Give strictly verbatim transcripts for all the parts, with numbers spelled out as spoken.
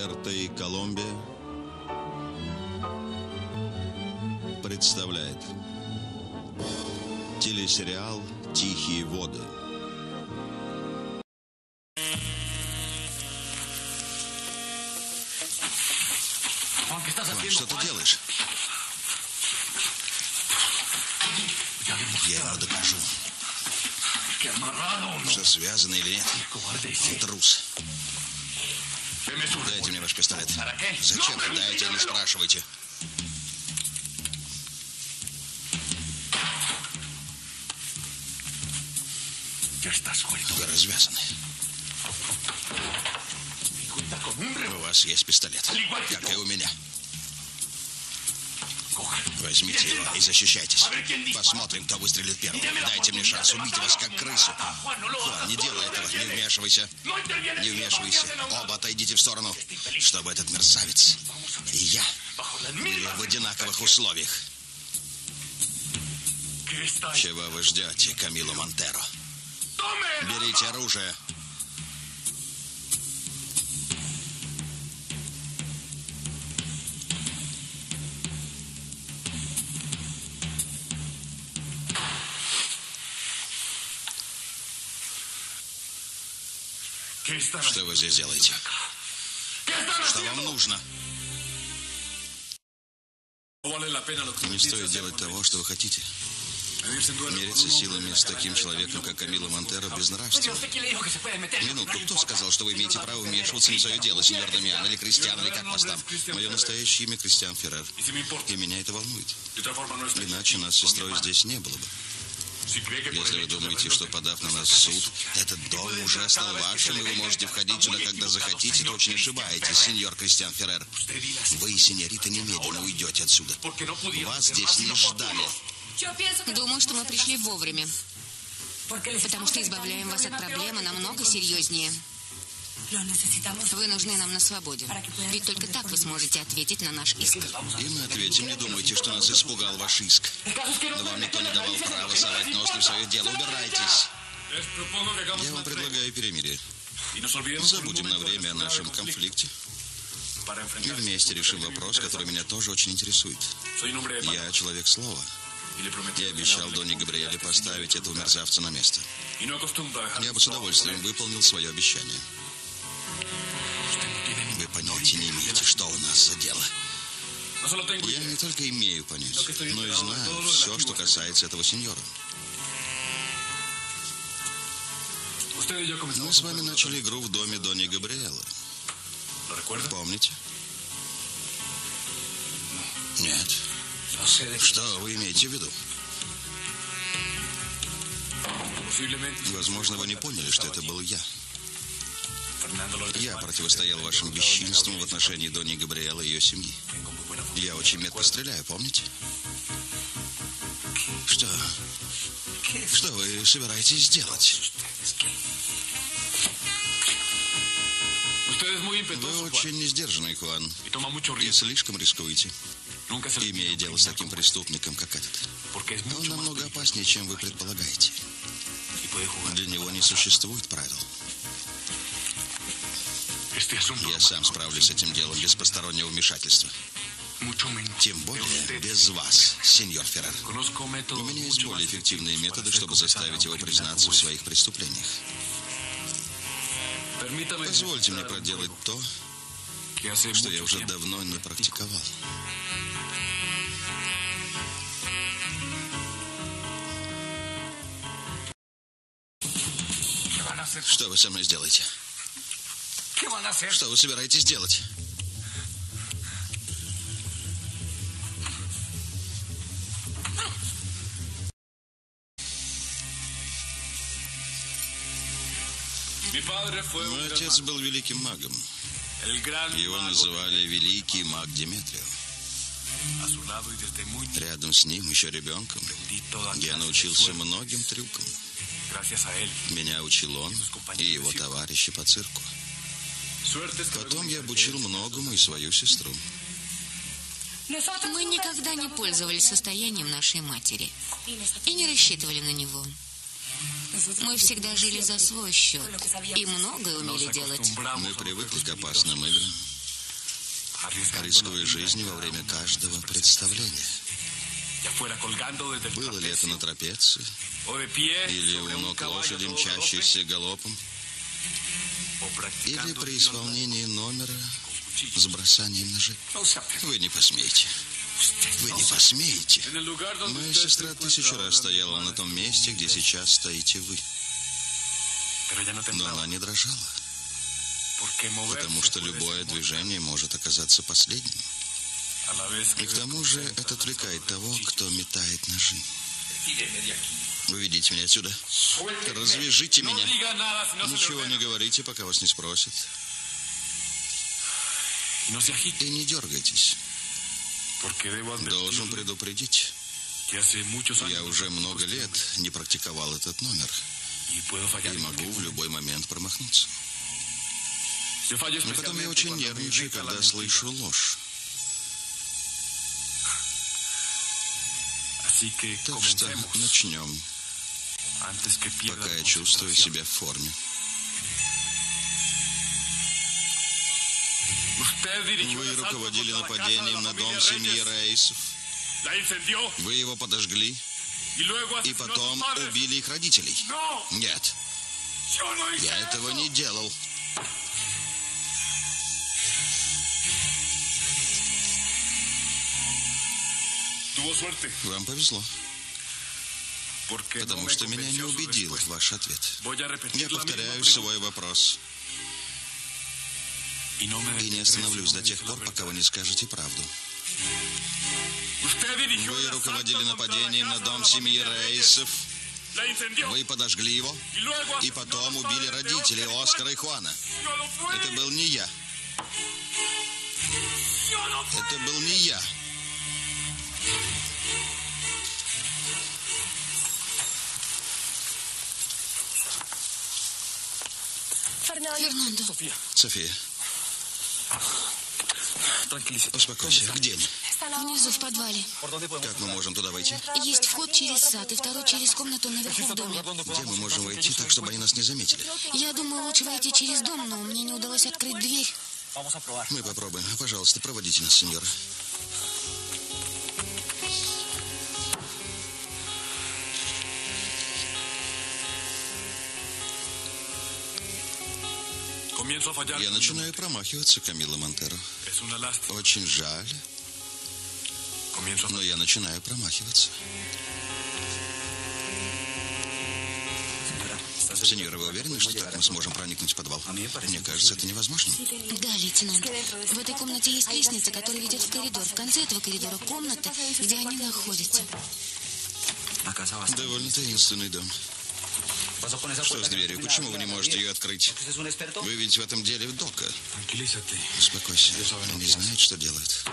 эр тэ «Колумбия» представляет телесериал «Тихие воды». Хуан, что ты делаешь? Я ему докажу. Что, связано или нет? Он трус. Дайте мне ваш пистолет. Зачем? Дайте, не спрашивайте. Вы развязаны. У вас есть пистолет, как и у меня. Возьмите его и защищайтесь. Посмотрим, кто выстрелит первым. Дайте мне шанс убить вас, как крысу. Хуан, не делай этого, не вмешивайся. Не вмешивайся. Оба отойдите в сторону, чтобы этот мерзавец и я были в одинаковых условиях. Чего вы ждете, Камило Монтеро? Берите оружие. Что вы здесь делаете? Что вам нужно? Не стоит делать того, что вы хотите. Мериться силами с таким человеком, как Камило Монтеро, безнравственно. Минутку, кто сказал, что вы имеете право вмешиваться в свое дело, сеньор Дамиан, или Кристиан, или как вас там? Мое настоящее имя Кристиан Феррер. И меня это волнует. Иначе нас с сестрой здесь не было бы. Если вы думаете, что, подав на нас в суд, этот дом уже стал вашим, и вы можете входить сюда, когда захотите, то очень ошибаетесь, сеньор Кристиан Феррер. Вы, сеньорита, немедленно уйдете отсюда. Вас здесь не ждали. Думаю, что мы пришли вовремя, потому что избавляем вас от проблемы намного серьезнее. Вы нужны нам на свободе. Ведь только так вы сможете ответить на наш иск. И мы ответим. Не думайте, что нас испугал ваш иск. Но вам никто не давал права совать нос не в свое дело. Убирайтесь. Я вам предлагаю перемирие. Забудем на время о нашем конфликте. И вместе решим вопрос, который меня тоже очень интересует. Я человек слова. Я обещал Доне Габриэле поставить этого мерзавца на место. Я бы с удовольствием выполнил свое обещание. Вы понятия не имеете, что у нас за дело. Я не только имею понятие, но и знаю все, что касается этого сеньора. Мы с вами начали игру в доме Дони Габриэлы. Помните? Нет. Что вы имеете в виду? Возможно, вы не поняли, что это был я. Я противостоял вашим бесчинствам в отношении Дони Габриэлы и ее семьи. Я очень метко стреляю, помните? Что? Что вы собираетесь делать? Вы очень несдержанный, Хуан, и слишком рискуете, имея дело с таким преступником, как этот. Он намного опаснее, чем вы предполагаете. Для него не существует правил. Я сам справлюсь с этим делом без постороннего вмешательства. Тем более без вас, сеньор Феррер. У меня есть более эффективные методы, чтобы заставить его признаться в своих преступлениях. Позвольте мне проделать то, что я уже давно не практиковал. Что вы со мной сделаете? Что вы собираетесь делать? Мой отец был великим магом. Его называли Великий маг Деметрио. Рядом с ним, еще ребенком, я научился многим трюкам. Меня учил он и его товарищи по цирку. Потом я обучил многому и свою сестру. Мы никогда не пользовались состоянием нашей матери и не рассчитывали на него. Мы всегда жили за свой счет и многое умели делать. Мы привыкли к опасным играм рискуя жизнью во время каждого представления. Было ли это на трапеции, или у ног лошади, мчащейся галопом, или при исполнении номера с бросанием ножей. Вы не посмеете. Вы не посмеете. Моя сестра тысячу раз стояла на том месте, где сейчас стоите вы. Но она не дрожала. Потому что любое движение может оказаться последним. И к тому же это отвлекает того, кто метает ножи. Выведите меня отсюда. Развяжите меня. Ничего не говорите, пока вас не спросят. И не дергайтесь. Должен предупредить. Я уже много лет не практиковал этот номер. И могу в любой момент промахнуться. И потом я очень нервничаю, когда слышу ложь. Так что начнем, пока я чувствую себя в форме. Вы руководили нападением на дом семьи Рейсов. Вы его подожгли и потом убили их родителей. Нет, я этого не делал. Вам повезло. Потому что меня не убедил ваш ответ. Я повторяю свой вопрос. И не остановлюсь до тех пор, пока вы не скажете правду. Вы руководили нападением на дом семьи Рейсов. Вы подожгли его и потом убили родителей Оскара и Хуана. Это был не я. Это был не я. Фернандо. София. Успокойся. Где они? Внизу, в подвале. Как мы можем туда войти? Есть вход через сад и второй через комнату наверху в доме. Где мы можем войти так, чтобы они нас не заметили? Я думаю, лучше войти через дом, но мне не удалось открыть дверь. Мы попробуем. Пожалуйста, проводите нас, сеньора. Я начинаю промахиваться, Камила Монтеро. Очень жаль, но я начинаю промахиваться. Сеньора, вы уверены, что так мы сможем проникнуть в подвал? Мне кажется, это невозможно. Да, лейтенант. В этой комнате есть лестница, которая ведет в коридор. В конце этого коридора комната, где они находятся. Довольно таинственный дом. Что с дверью? Почему вы не можете ее открыть? Вы ведь в этом деле дока. Успокойся. Они знают, что делают.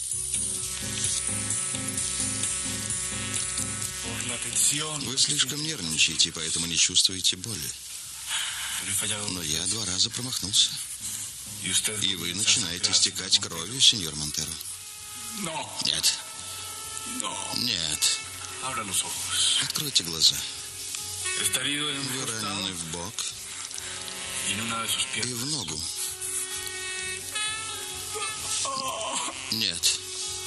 Вы слишком нервничаете, поэтому не чувствуете боли. Но я два раза промахнулся. И вы начинаете истекать кровью, сеньор Монтеро. Нет. Нет. Откройте глаза. Вы ранены в бок и в ногу. Нет.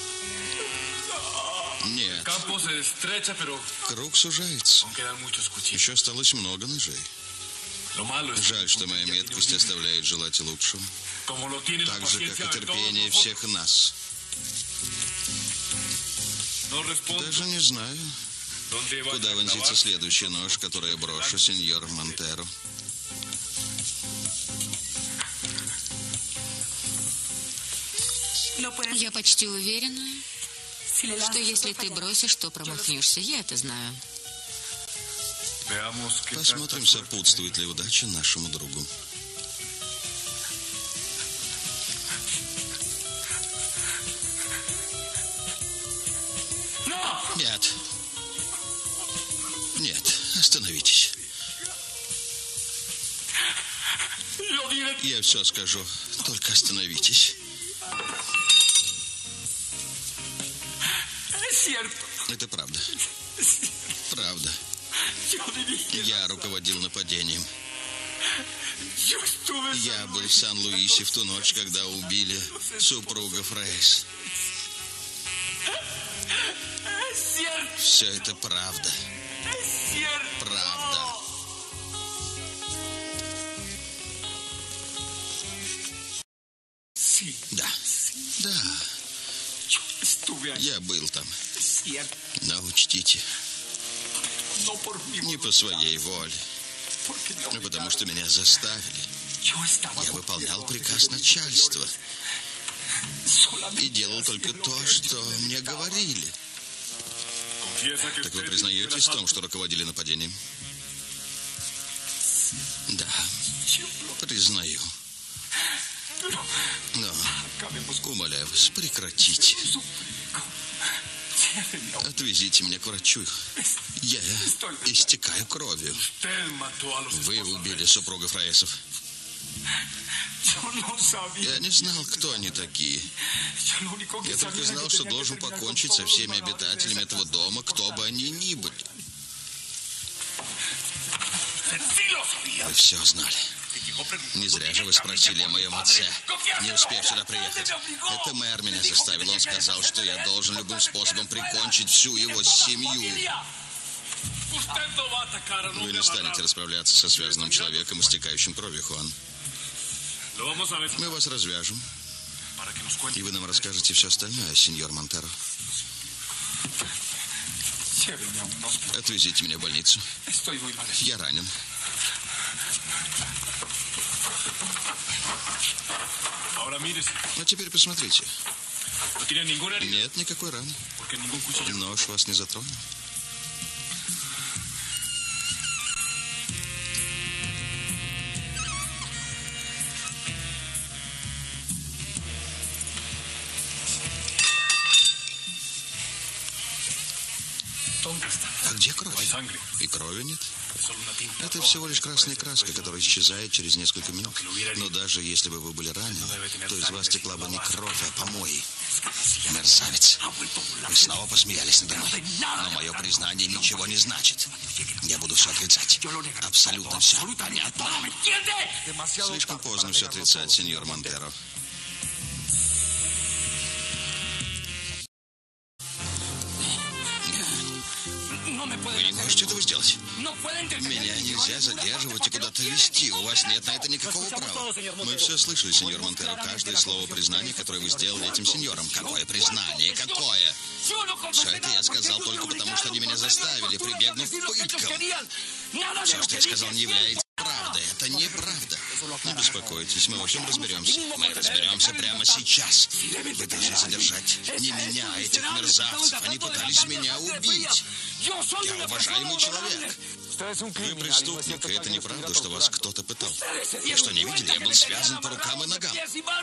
Нет. Круг сужается. Еще осталось много ножей. Жаль, что моя меткость оставляет желать лучшего. Так же, как и терпение всех нас. Даже не знаю, куда вонзится следующий нож, который я брошу, сеньор Монтеро. Я почти уверена, что если ты бросишь, то промахнешься. Я это знаю. Посмотрим, сопутствует ли удача нашему другу. Нет. Нет, остановитесь. Я все скажу, только остановитесь. Это правда. Правда. Я руководил нападением. Я был в Сан-Луисе в ту ночь, когда убили супругов Рейс. Все это правда. Правда. Да. Да. Я был там. Но учтите, не по своей воле, а потому что меня заставили. Я выполнял приказ начальства и делал только то, что мне говорили. Так вы признаетесь в том, что руководили нападением? Да, признаю. Но, умоляю вас, прекратите. Отвезите меня к врачу. Я истекаю кровью. Вы убили супругов Рейсов. Я не знал, кто они такие. Я только знал, что должен покончить со всеми обитателями этого дома, кто бы они ни были. Вы все знали. Не зря же вы спросили о моем отце, не успев сюда приехать. Это мэр меня заставил. Он сказал, что я должен любым способом прикончить всю его семью. Вы не станете расправляться со связанным человеком, истекающим кровью, Хуан. Мы вас развяжем, и вы нам расскажете все остальное, сеньор Монтеро. Отвезите меня в больницу. Я ранен. А теперь посмотрите. Нет никакой раны. Нож вас не затронул. А где кровь? И крови нет. Это всего лишь красная краска, которая исчезает через несколько минут. Но даже если бы вы были ранены, то из вас текла бы не кровь, а помои. Мерзавец. Вы снова посмеялись надо мной. Но мое признание ничего не значит. Я буду все отрицать. Абсолютно все. Понятно? Слишком поздно все отрицать, сеньор Монтеро. Вы не можете этого сделать. Меня нельзя задерживать и куда-то везти. У вас нет на это никакого права. Мы все слышали, сеньор Монтеро. Каждое слово признания, которое вы сделали этим сеньором. Какое признание? Какое? Все это я сказал только потому, что они меня заставили, прибегнув к пыткам. Все, что я сказал, не является правдой. Это неправда. Не беспокойтесь, мы во всем разберемся. Мы разберемся прямо сейчас. Вы должны задержать не меня, а этих мерзавцев. Они пытались меня убить. Я уважаемый человек. Вы преступник, и это неправда, что вас кто-то пытал. Вы что, не видели? Я был связан по рукам и ногам.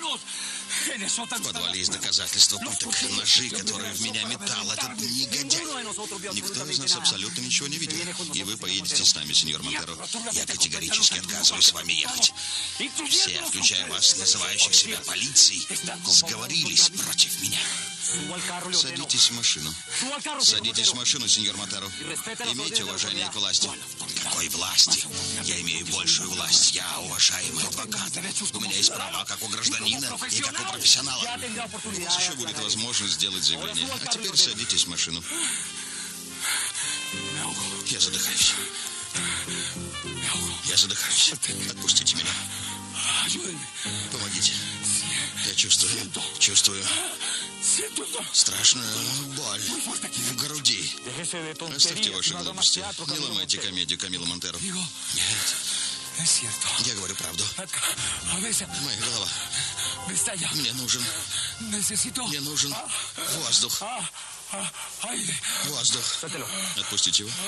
В подвале есть доказательства пыток. Ножи, которые в меня метал этот негодяй. Никто из нас абсолютно ничего не видел. И вы поедете с нами, сеньор Монтеро. Я категорически отказываюсь с вами ехать. Все, включая вас, называющих себя полицией, сговорились против меня. Садитесь в машину. Садитесь в машину, сеньор Монтеро. Имейте уважение к власти. Какой власти? Я имею большую власть. Я уважаемый адвокат. У меня есть права как у гражданина и как у профессионала. У вас еще будет возможность сделать заявление. А теперь садитесь в машину. Я задыхаюсь. Я задыхаюсь. Отпустите меня. Помогите. Я чувствую, чувствую страшную боль в груди. Оставьте ваши глупости. Не ломайте комедию, Камило Монтеро. Нет. Я говорю правду. Моя голова. Мне нужен... Мне нужен воздух. Воздух. Отпустите его.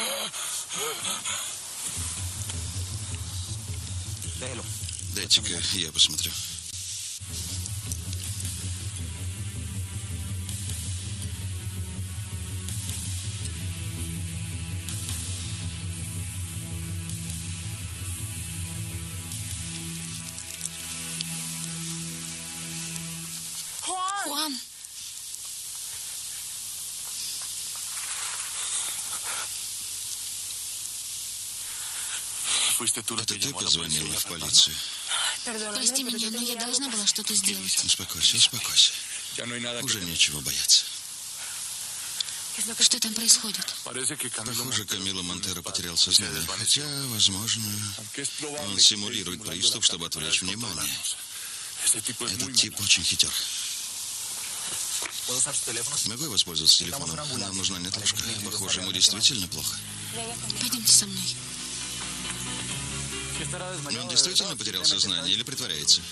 Дайте-ка я посмотрю. Хуан. Это ты позвонила в полицию? Прости меня, но я должна была что-то сделать. Успокойся, успокойся. Уже нечего бояться. Что там происходит? Похоже, Камило Монтеро потерял сознание. Хотя, возможно, он симулирует приступ, чтобы отвлечь внимание. Этот тип очень хитер. Могу я воспользоваться телефоном? Нам нужна неотложка. Похоже, ему действительно плохо. Пойдемте со мной. Он действительно потерял сознание или притворяется?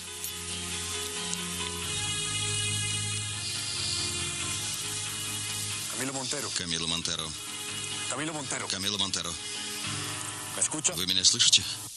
Camilo Montero. Камило Монтеро. Camilo Montero. Камило Монтеро. ¿Me escucha? Вы меня слышите?